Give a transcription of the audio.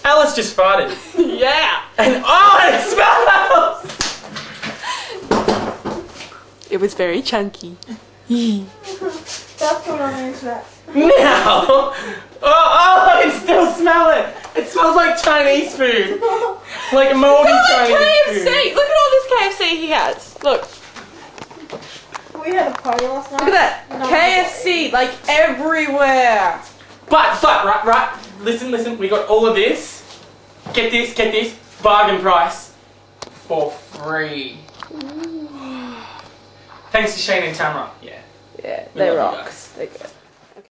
Alice just farted. Yeah. And oh, it smells! It was very chunky. That's what on the internet. Now! Oh, I can still smell it! It smells like Chinese food. Like moldy Chinese KFC. food. Look at all this KFC he has. Look. We had a party last night. Look at that. No, KFC, like everywhere. But, right. Listen, we got all of this. Get this. Bargain price. For free. Thanks to Shane and Tamara. Yeah. Yeah, We they love you rock. guys. They're good.